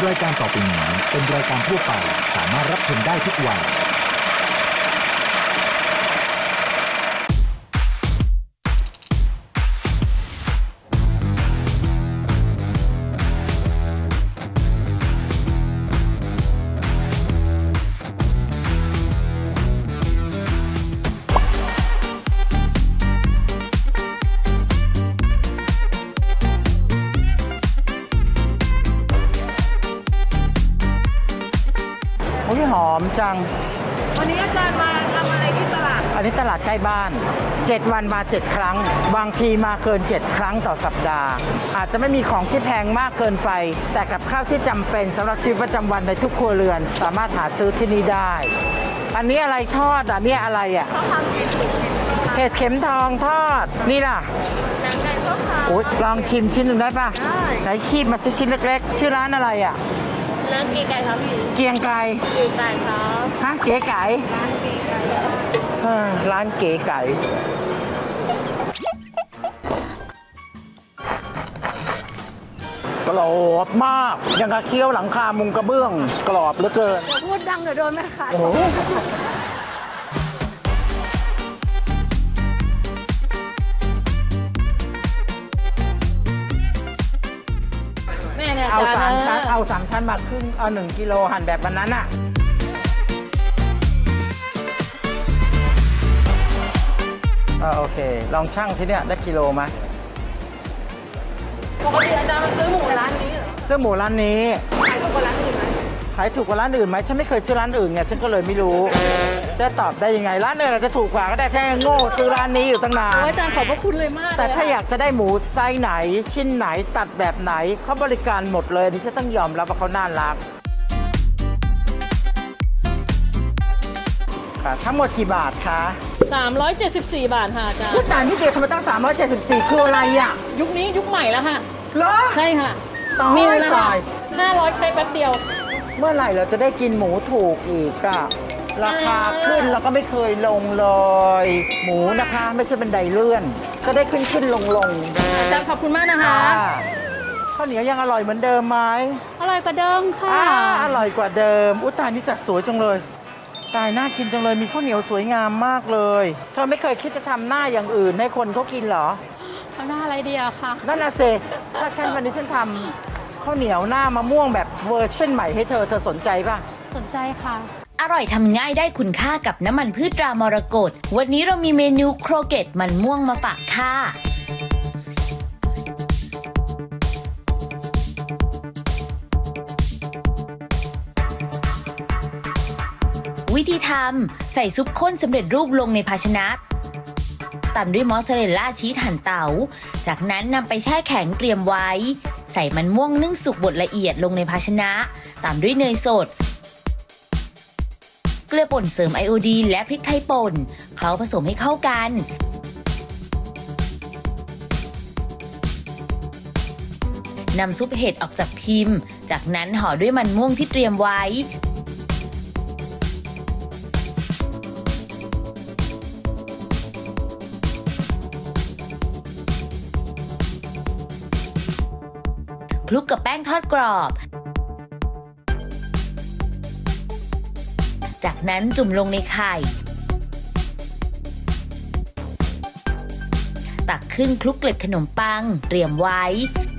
รายการต่อไปนี้เป็นรายการทั่วไปสามารถรับชมได้ทุกวัยหอมจังวันนี้อาจารย์มาทำอะไรที่ตลาดอันนี้ตลาดใกล้บ้าน7วันมา7ครั้งบางทีมาเกิน7ครั้งต่อสัปดาห์อาจจะไม่มีของที่แพงมากเกินไปแต่กับข้าวที่จำเป็นสำหรับชีวิตประจำวันในทุกครัวเรือนสามารถหาซื้อที่นี่ได้อันนี้อะไรทอดอันนี้อะไรอ่ะเห็ดเข็มทองทอดนี่ล่ะโอ๊ยลองชิมชิ้นหนึ่งได้ป่ะไหนคีบมาสิชิ้นเล็กๆชื่อร้านอะไรอ่ะร้านเก๋ไก่ครับพี่เกียงไก่เก๋ไก่ครับฮะเก๋ไก่ร้านเก๋ไก่กรอบมากยังกะเคี้ยวหลังคามุงกระเบื้องกรอบเหลือเกินอย่าพูดดังเดี๋ยวโดนแม่ค้าเอา3 ชั้นเอา3 ชั้นมาครึ่งเอา1 กิโลหั่นแบบวันนั้นอะโอเคลองชั่งสิเนี่ยได้กิโลไหมปกติอาจารย์มาซื้อหมูร้านนี้เหรอซื้อหมูร้านนี้ขายถูกกว่าร้านอื่นไหมขายถูกกว่าร้านอื่นไหมฉันไม่เคยซื้อร้านอื่นไงฉันก็เลยไม่รู้จะตอบได้ยังไงร้านอื่นอาจจะถูกกว่าก็ได้แค่โง่ซื้อร้านนี้อยู่ตั้งนานอาจารย์ขอบพระคุณเลยมากแต่ถ้าอยากจะได้หมูไซส์ไหนชิ้นไหนตัดแบบไหนเขาบริการหมดเลยนี่ฉันต้องยอมรับว่าเขาน่ารักทั้งหมดกี่บาทคะ 374 บาทค่ะอาจารย์พูดแต่นี่เดียวทำไมตั้ง374คืออะไรอ่ะยุคนี้ยุคใหม่แล้วค่ะเหรอใช่ค่ะมีแล้วค่ะ500ใช้แป๊บเดียวเมื่อไหร่เราจะได้กินหมูถูกอีกอะราคาขึ้นแล้วก็ไม่เคยลงเลยหมูนะคะไม่ใช่บันไดเลื่อนก็ได้ขึ้นลงอาจารย์ขอบคุณมากนะคะข้าวเหนียวยังอร่อยเหมือนเดิมไหมอร่อยกว่าเดิมค่ะอร่อยกว่าเดิมอุยตายนี่จัดสวยจังเลยตายน่ากินจังเลยมีข้าวเหนียวสวยงามมากเลยเธอไม่เคยคิดจะทำหน้าอย่างอื่นให้คนเขากินเหรอทำหน้าอะไรดีอะคะนั่นน่ะสิถ้าฉันวันนี้ฉันทำข้าวเหนียวหน้ามะม่วงแบบเวอร์ชันใหม่ให้เธอสนใจป่ะสนใจค่ะอร่อยทำง่ายได้คุณค่ากับน้ำมันพืชตรามรกตวันนี้เรามีเมนูโครเกตมันม่วงมาฝากค่ะวิธีทำใส่ซุปข้นสำเร็จรูปลงในภาชนะตามด้วยมอสซาเรลล่าชีสหั่นเต๋าจากนั้นนำไปแช่แข็งเตรียมไว้ใส่มันม่วงนึ่งสุกบดละเอียดลงในภาชนะตามด้วยเนยสดเกลือป่นเสริมไอโอดีนและพริกไทยป่นเคล้าผสมให้เข้ากันนำซุปเห็ดออกจากพิมพ์จากนั้นห่อด้วยมันม่วงที่เตรียมไว้คลุกกับแป้งทอดกรอบจากนั้นจุ่มลงในไข่ตักขึ้นคลุกเกล็ดขนมปังเตรียมไว้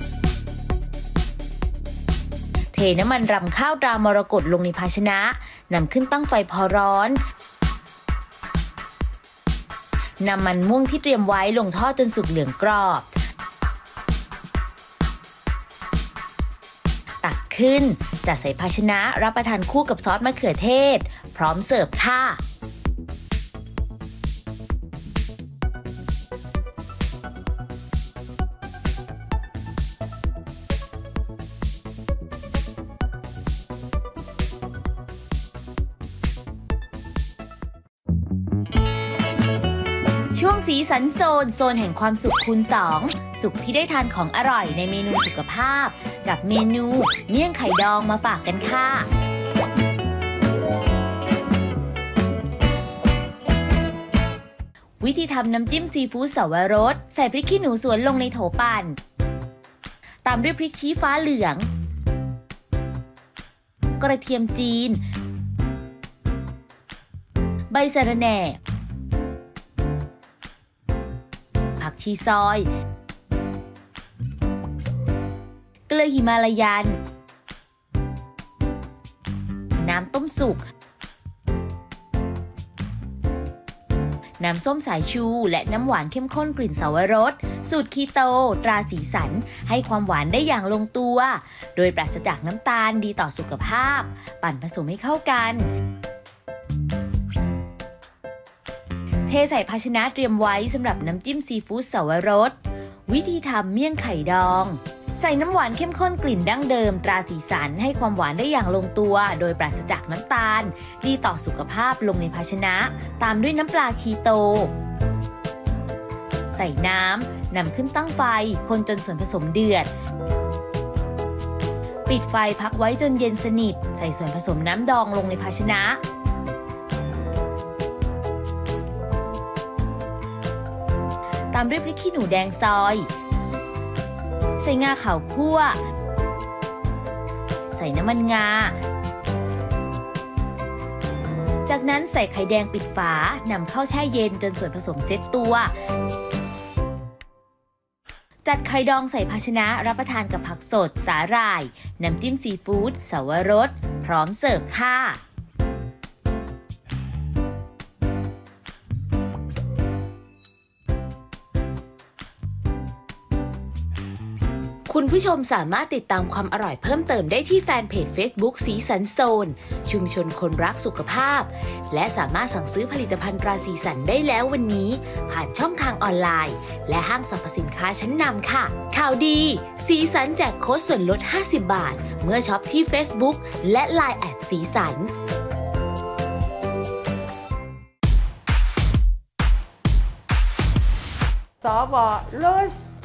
เทน้ำมันรำข้าวตรามรกตลงในภาชนะนำขึ้นตั้งไฟพอร้อนนำมันม่วงที่เตรียมไว้ลงทอดจนสุกเหลืองกรอบตักขึ้นจัดใส่ภาชนะรับประทานคู่กับซอสมะเขือเทศพร้อมเสิร์ฟค่ะช่วงสีสันโซนแห่งความสุขคูณ2สุขที่ได้ทานของอร่อยในเมนูสุขภาพกับเมนูเมี่ยงไข่ดองมาฝากกันค่ะวิธีทำน้ำจิ้มซีฟู้ดเสาวรสใส่พริกขี้หนูสวนลงในโถปั่นตามด้วยพริกชี้ฟ้าเหลืองกระเทียมจีน ใบสะระแหน่ ผักชีซอย เกลือหิมาลายัน น้ำต้มสุก น้ำส้มสายชูและน้ำหวานเข้มข้นกลิ่นสาวรสสูตรคีโตตราสีสันให้ความหวานได้อย่างลงตัวโดยปราศจากน้ำตาลดีต่อสุขภาพปั่นผสมให้เข้ากันเทใส่ภาชนะเตรียมไว้สำหรับน้ำจิ้มซีฟู้ดสาวรสวิธีทำเมี่ยงไข่ดองใส่น้ำหวานเข้มข้นกลิ่นดั้งเดิมตราสีสันให้ความหวานได้อย่างลงตัวโดยปราศจากน้ำตาลดีต่อสุขภาพลงในภาชนะตามด้วยน้ำปลาคีโตใส่น้ำนำขึ้นตั้งไฟคนจนส่วนผสมเดือดปิดไฟพักไว้จนเย็นสนิทใส่ส่วนผสมน้ำดองลงในภาชนะตามด้วยพริกขี้หนูแดงซอยใส่งาขาวคั่วใส่น้ำมันงาจากนั้นใส่ไข่แดงปิดฝานำเข้าแช่เย็นจนส่วนผสมเซ็ตตัวจัดไข่ดองใส่ภาชนะรับประทานกับผักสดสาหร่ายน้ำจิ้มซีฟู้ดสาวรสพร้อมเสิร์ฟค่ะคุณผู้ชมสามารถติดตามความอร่อยเพิ่มเติมได้ที่แฟนเพจ Facebook สีสันโซนชุมชนคนรักสุขภาพและสามารถสั่งซื้อผลิตภัณฑ์ตราสีสันได้แล้ววันนี้ผ่านช่องทางออนไลน์และห้างสรรพสินค้าชั้นนำค่ะข่าวดีสีสันแจกโค้ดส่วนลด50 บาทเมื่อช็อปที่ Facebook และ LINE แอดสีสันสว.ลส